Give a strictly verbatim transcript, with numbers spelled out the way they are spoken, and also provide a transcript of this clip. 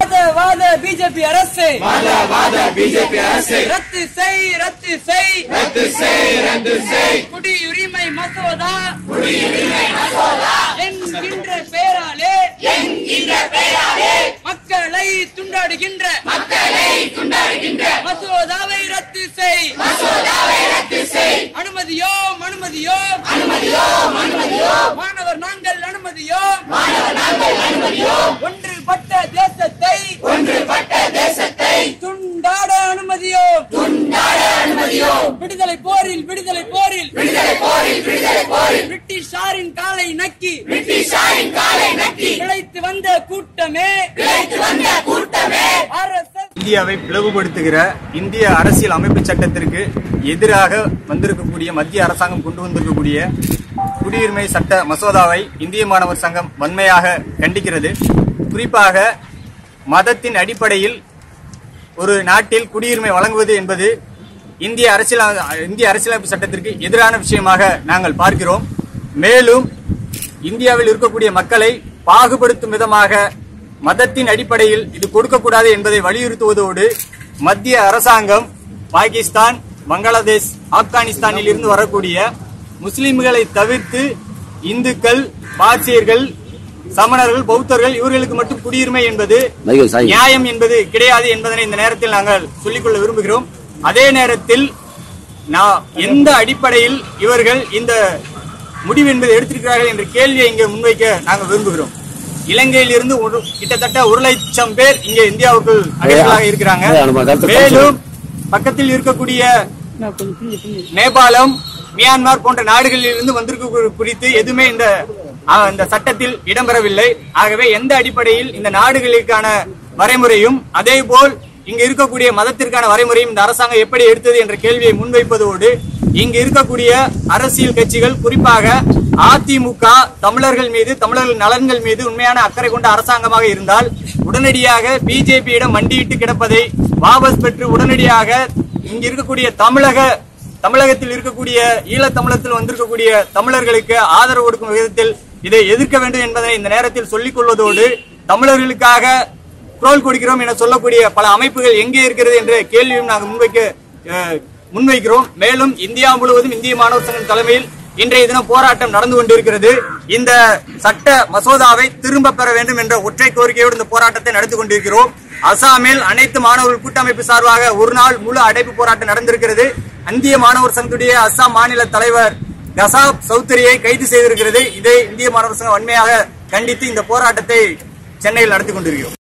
மதவாத பிஜேபி அரசு மதவாத பிஜேபி அரசு ரத்து செய் ரத்து செய் ரத்து செய் ரத்து செய் குடியுரிமை மசோதா குடியுரிமை மசோதா என்கின்ற பெயராலே என்கின்ற பெயராலே மக்களை துண்டாடுகின்ற மக்களை துண்டாடுகின்ற மசோதாவை ரத்து செய் மசோதாவை ரத்து செய் அனுமதியோ அனுமதியோ அனுமதியோ அனுமதியோ மாணவர் நாங்கள் அனுமதியோ மாணவர் நாங்கள் அனுமதியோ ஒன்றுபட்ட தேசத்தை ஒன்றுபட்ட தேசத்தை துண்டாட அனுமதியோ துண்டாட அனுமதியோ விடுதலை போரில் விடுதலை போரில் விடுதலை போரில் விடுதலை போரில் பிரிட்டிஷாரின் காலை நக்கி பிரிட்டிஷாரின் காலை நக்கி பிழைத்து வந்த கூட்டமே பிழைத்து வந்த கூட்டமே ஆர்எஸ்எஸ் இந்தியாவை பிளவுபடுத்துகிற இந்திய அரசியல் அமைப்பு சட்டத்திற்கு எதிராக வந்திருக்கக்கூடிய மத்திய அரசாங்கம் கொண்டு வந்திருக்கக்கூடிய குடியுரிமை சட்ட மசோதாவை இந்திய மாணவர் சங்கம் வன்மையாக கண்டிக்கிறது. குறிப்பாக மதத்தின் அடிப்படையில் ஒரு நாட்டில் குடியுரிமை வழங்குவது என்பது இந்திய அரசியல் இந்திய அரசியலமைப்பு சட்டத்திற்கு எதிரான விஷயமாக நாங்கள் பார்க்கிறோம். மேலும் இந்தியாவில் இருக்கக்கூடிய மக்களை பாகுபடுத்தும் விதமாக மதத்தின் அடிப்படையில் இது கொடுக்கக்கூடாது என்பதை வலியுறுத்துவதோடு மத்திய அரசாங்கம் பாகிஸ்தான், பங்களாதேஷ், ஆப்கானிஸ்தானில் இருந்து வரக்கூடிய முஸ்லிம்களை தவிர்த்து இந்துக்கள், பார்சியர்கள், சமணர்கள், பௌத்தர்கள் இவர்களுக்கு மட்டும் குடியுரிமை என்பது நியாயம் என்பது கிடையாது என்பதனை இந்த நேரத்தில் நாங்கள் சொல்லிக்கொள்ள விரும்புகிறோம். அதே நேரத்தில் எந்த அடிப்படையில் இவர்கள் இந்த முடிவு என்பதை எடுத்திருக்கிறார்கள் என்ற கேள்வியை இங்கே முன்வைக்க நாங்கள் விரும்புகிறோம். இலங்கையில் இருந்து கிட்டத்தட்ட ஒரு லட்சம் பேர் இங்கே இந்தியாவுக்குள் அகதிகளாக இருக்கிறாங்க. மேலும் பக்கத்தில் இருக்கக்கூடிய நேபாளம், மியான்மர் போன்ற நாடுகளில் இருந்து வந்திருக்க குறித்து எதுவுமே இந்த இந்த சட்டத்தில் இடம்பெறவில்லை. ஆகவே எந்த அடிப்படையில் இந்த நாடுகளுக்கான வரைமுறையும் அதே போல் இங்கு இருக்கக்கூடிய மதத்திற்கான வரைமுறையும் இந்த அரசாங்கம் எப்படி எடுத்தது என்ற கேள்வியை முன்வைப்பதோடு இங்கு இருக்கக்கூடிய அரசியல் கட்சிகள், குறிப்பாக அதிமுக, தமிழர்கள் மீது, தமிழர்கள் நலன்கள் மீது உண்மையான அக்கறை கொண்ட அரசாங்கமாக இருந்தால் உடனடியாக பிஜேபியிடம் மண்டியிட்டு கிடப்பதை வாபஸ் பெற்று உடனடியாக இங்கு இருக்கக்கூடிய தமிழக தமிழகத்தில் இருக்கக்கூடிய ஈழத்தமிழத்தில் வந்திருக்கக்கூடிய தமிழர்களுக்கு ஆதரவு கொடுக்கும் விதத்தில் இதை எதிர்க்க வேண்டும் என்பதை இந்த நேரத்தில் சொல்லிக் கொள்வதோடு தமிழர்களுக்காக குரல் கொடுக்கிறோம் என சொல்லக்கூடிய பல அமைப்புகள் எங்கே இருக்கிறது என்ற கேள்வியும் நாங்கள் முன்வைக்க முன்வைக்கிறோம். மேலும் இந்தியா முழுவதும் இந்திய மாணவர் சங்கம் தலைமையில் இன்றைய தினம் போராட்டம் நடந்து கொண்டிருக்கிறது. இந்த சட்ட மசோதாவை திரும்ப பெற வேண்டும் என்ற ஒற்றை கோரிக்கையோடு இந்த போராட்டத்தை நடத்தி கொண்டிருக்கிறோம். அசாமில் அனைத்து மாணவர்கள் கூட்டமைப்பு சார்பாக ஒரு நாள் முழு அடைப்பு போராட்டம் நடந்திருக்கிறது. இந்திய மாணவர் சங்கத்துடைய அசாம் மாநில தலைவர் கசாப் சௌத்ரியை கைது செய்திருக்கிறது. இதை இந்திய மாணவர் சங்கம் வன்மையாக கண்டித்து இந்த போராட்டத்தை சென்னையில் நடத்தி கொண்டிருக்கிறோம்.